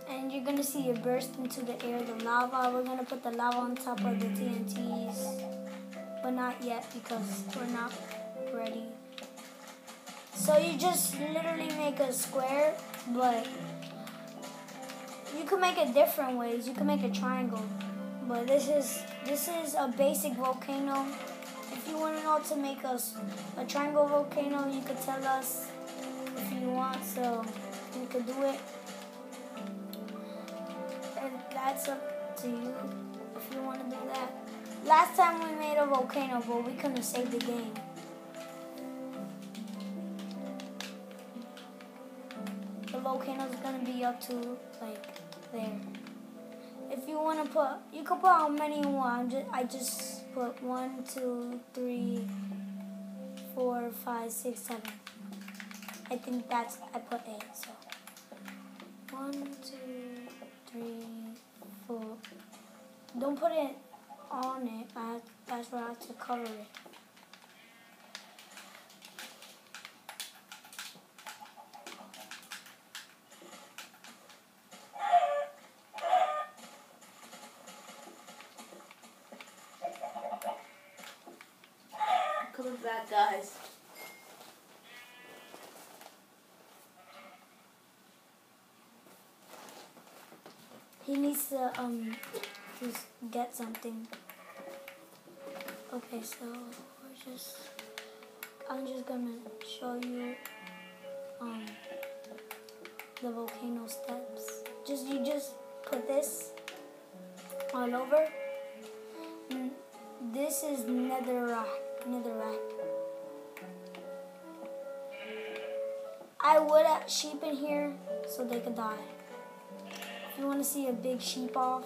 and you're gonna see it burst into the air, the lava. We're gonna put the lava on top of the TNTs, but not yet because we're not ready. So you just literally make a square, but you can make it different ways. You can make a triangle, but this is a basic volcano. If you want to know how to make a triangle volcano, you could tell us if you want, so we could do it. And that's up to you if you want to do that. Last time we made a volcano, but we couldn't save the game. The volcano's gonna be up to like there. If you want to put, you can put how many you want. I just put 1, 2, 3, 4, 5, 6, 7. I think I put 8. So 1, 2, 3, 4. Don't put it on it. That's where I have to cover it. Coming back, guys. He needs to just get something. Okay, so I'm just gonna show you the volcano steps. You just put this all over. This is netherrack. I would have sheep in here so they could die. If you want to see a big sheep off,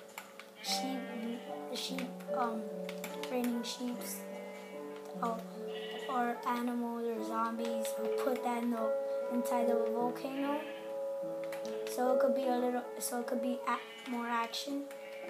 raining sheeps, or animals or zombies, I'll put that inside of a volcano, so it could be more action.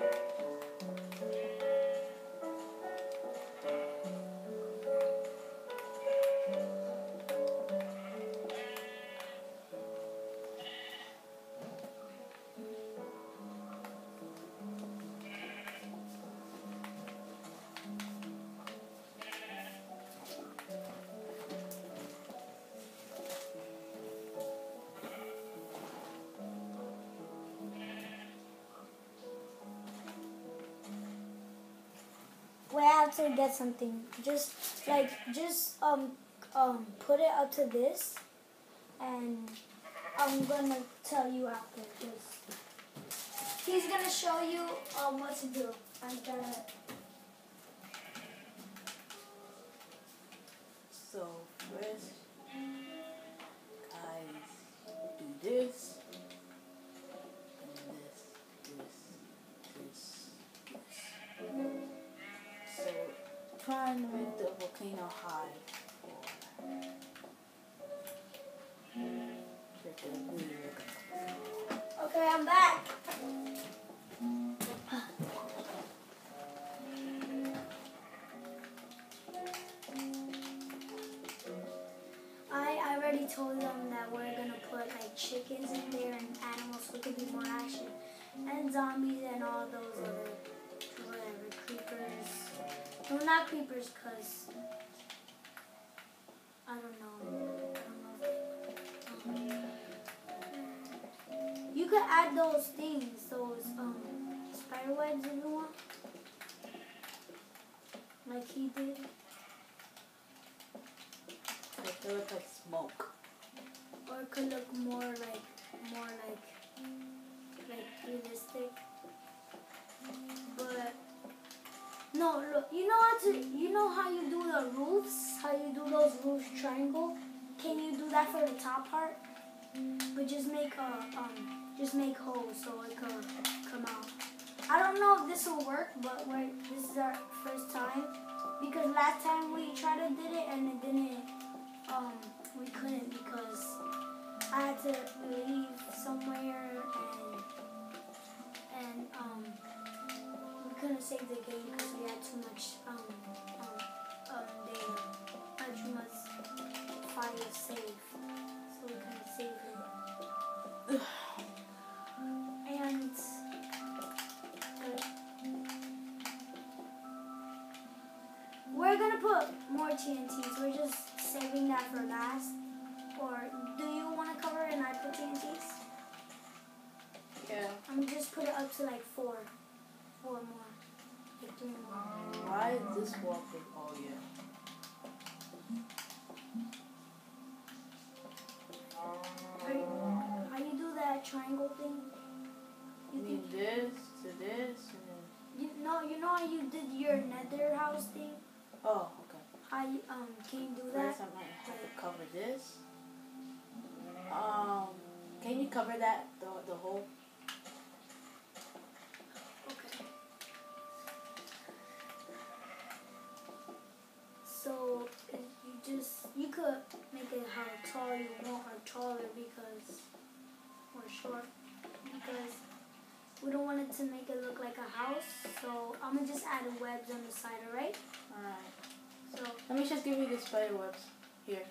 We have to get something. Just put it up to this, and I'm gonna tell you after this. He's gonna show you what to do. So first, guys, do this. Trying to make the volcano high. Okay, I'm back. I already told them that we're gonna put like chickens in there and animals so it could be more action, and zombies and all those other creepers. No, not creepers, cause I don't know. You could add those things, those spider webs if you want, like he did. It looks like smoke. Or it could look more like realistic. But no, look, you know how you do the roofs? How you do those roofs triangle? Can you do that for the top part? But just make holes so it could come out. I don't know if this will work, but this is our first time, because last time we tried to did it and it didn't. We couldn't because I had to leave somewhere and we couldn't save the game because we had too much data, too much files saved, so we couldn't save it. we're gonna put more TNTs. We're just saving that for last. Or do you want to cover it and I put TNTs? Yeah. I'm gonna just put it up to like 4. 4 more. Like 3 more. Why is this wall big? Oh yeah. How you do that triangle thing? You mean this to this and then. You know how you did your nether house thing? Oh, okay. How you can you do that? First, I might have to cover this. Can you cover that the hole? Okay. So you could make it how tall you want or taller or short because we don't want it to make it look like a house. So I'm gonna just add webs on the side, alright? Alright. So Let me just give you the spider webs here.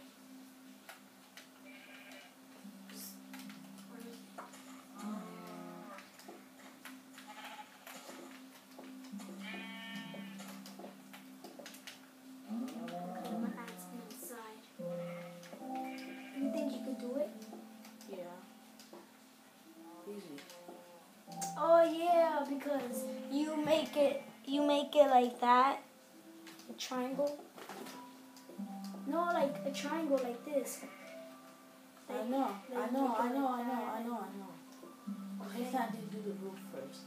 oh yeah, because you make it like that, a triangle. No, like a triangle like this. I know. Okay. Let's not do the roof first.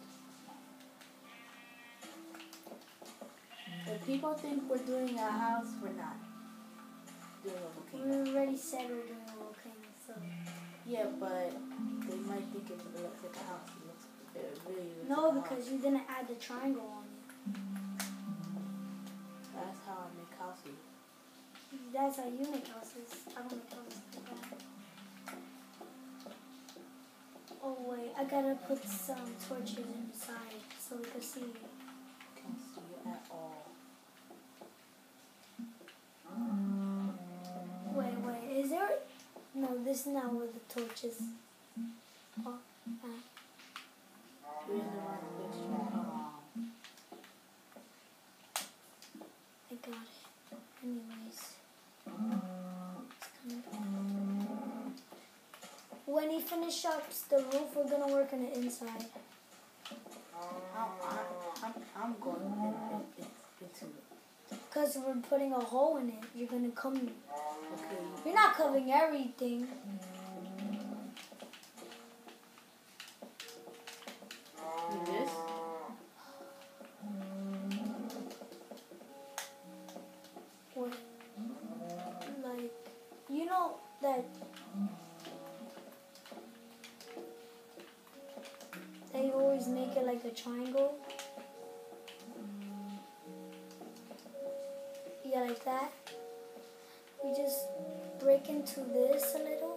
If people think we're doing a house, we're not doing a volcano. We already said we're doing a volcano, so. Yeah, but they might think it looks like a house. It really looks no, like a because house. you didn't add the triangle on it. That's how I make houses. That's how you make houses. I don't make houses like that. Oh wait, I gotta put some torches inside so we can see. Can't see it at all. Wait, is there? No, this is not where the torches. Oh, You're in the wrong place. I got it. Anyways. When he finishes up the roof, we're gonna work on the inside. I'm going into it. Because we're putting a hole in it. You're gonna come. Okay. You're not covering everything. Do this. What? Like, you know that they always make it like a triangle. Yeah, like that. We just break into this a little.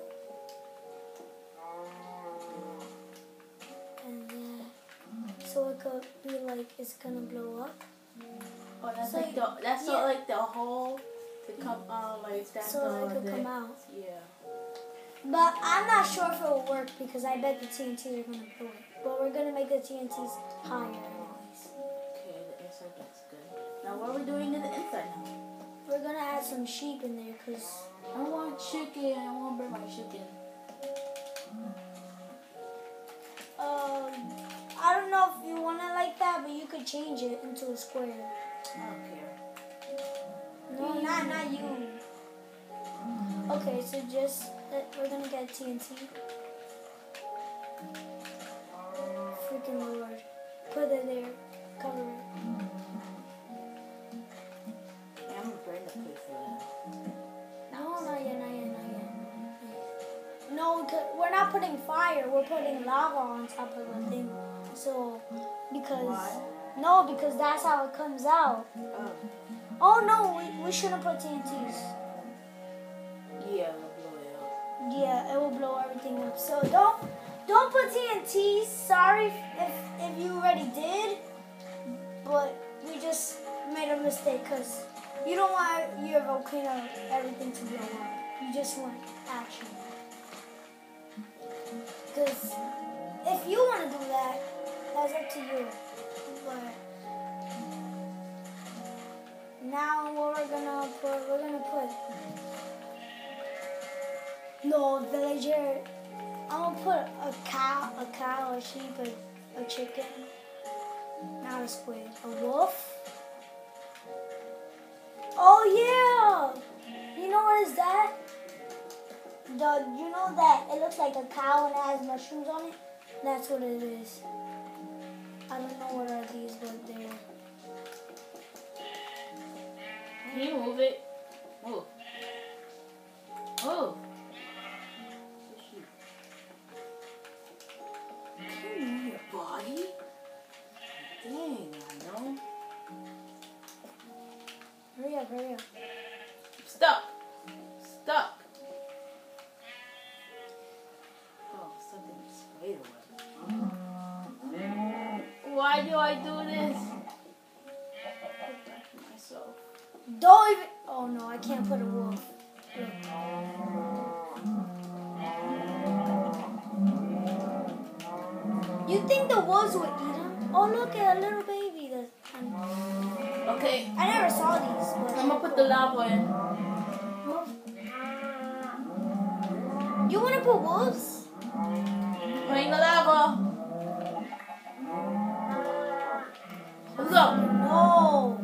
And so it could be like it's gonna blow up. Oh, that's so like the hole to come out like that. So it could come out. Yeah. But I'm not sure if it will work because I bet the TNTs are gonna blow it. But we're gonna make the TNTs higher anyways. Okay, the inside looks good. Now what are we doing to the inside now? We're gonna add some sheep in there because I want chicken. I want to bring my chicken. I don't know if you want it like that, but you could change it into a square. I don't care. No, not you. Okay, so we're gonna get TNT. Freaking Lord. Put it there. Cover it. Yeah, I'm gonna burn the place for that. No, not yet. No, we're not putting fire. We're putting lava on top of the thing. So, because that's how it comes out. Oh no, we shouldn't put TNTs. Yeah, it'll blow it up. Yeah, it will blow everything up. So don't put TNTs. Sorry if you already did, but we just made a mistake because you don't want your volcano everything to blow up. You just want action. Because if you want to do that, that's up to you. But Now what we're gonna put no villager. I'm gonna put a cow, a sheep, a chicken. Not a squid. A wolf. Oh yeah! You know what is that? You know that it looks like a cow and it has mushrooms on it? That's what it is. I don't know what are these, but they're... Can you move it? Move. Move. Can you move your body? Dang, I know. Hurry up, hurry up. Stop. Stop. Oh, something sprayed away. Why do I do this? Myself. Don't even... Oh no, I can't put a wolf. Look. You think the wolves would eat him? Oh look at a little baby. Okay. I never saw these. But I'm gonna put the lava in. You wanna put wolves? Putting the lava. Let's go. No.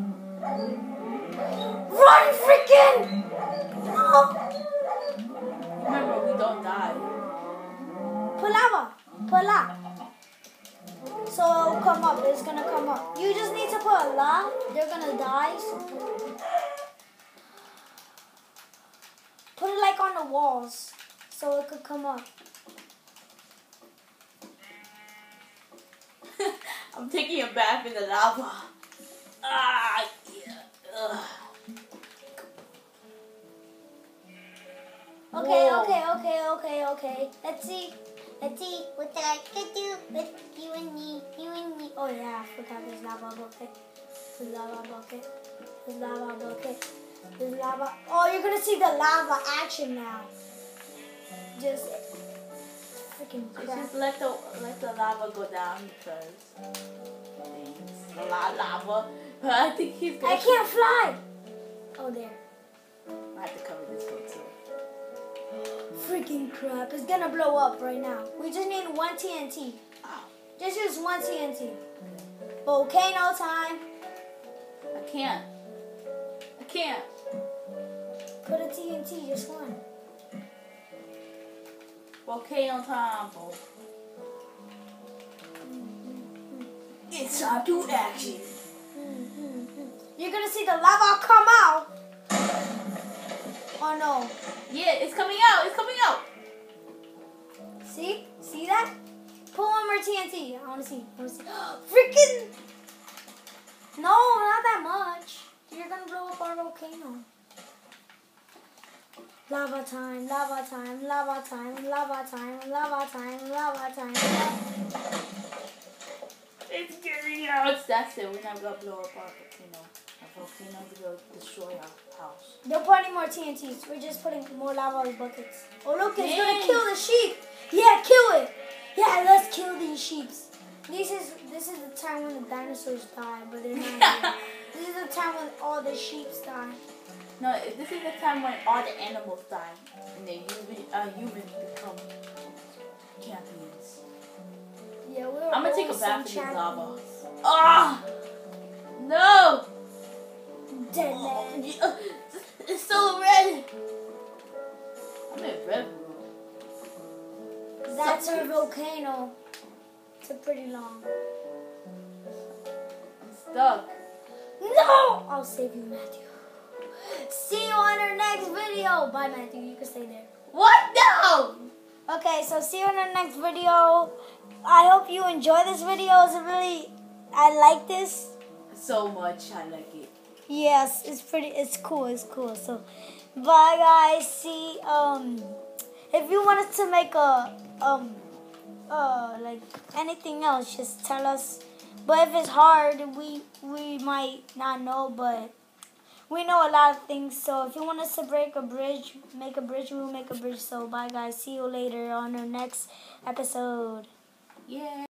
Run, freaking! No. Remember, we don't die. Put lava. Put lava. So it'll come up. It's gonna come up. You just need to put a lot. They're gonna die. So put it like on the walls, so it could come up. I'm taking a bath in the lava. Ah, yeah. Ugh. Okay. Let's see what I can do with you and me. Oh yeah, I forgot there's lava bucket. There's lava. Oh, you're gonna see the lava action now. Just freaking crap. Just let the lava go down because it's a lot of lava. But I think he's gonna. I can't fly. Oh, there. I have to cover this one too. Freaking crap. It's gonna blow up right now. We just need one TNT. Just use one TNT. Volcano time. I can't. Put a TNT, just one. Volcano time, bro. It's time to action. You're gonna see the lava come out. Oh no. Yeah, it's coming out. See? See that? Put one more TNT. I wanna see. Freaking! No, not that much. You're gonna blow up our volcano. Lava time. It's getting out. That's it. We're not gonna blow up our volcano. Our volcano's gonna destroy our house. Don't put any more TNTs. We're just putting more lava in buckets. Oh look, it's gonna kill the sheep. Yeah, kill it. Yeah, let's kill these sheep. This is the time when the dinosaurs die, but they're not here. This is the time when all the sheep die. No, this is the time when all the animals die and the humans become champions. Yeah, I'm gonna take a bath in this lava. Ah! No! Dead man. It's so red. I'm in red room. That's our volcano. It's a pretty long. I'm stuck. No! I'll save you, Matthew. See you on our next video. Bye, Matthew. You can stay there. What? No! Okay, so see you in our next video. I hope you enjoy this video. I like this. So much. I like it. Yes, it's cool. So, bye guys. See, if you want us to make like anything else, just tell us. But if it's hard, we might not know, but we know a lot of things. So if you want us to make a bridge, we'll make a bridge. So bye guys. See you later on our next episode. Yeah.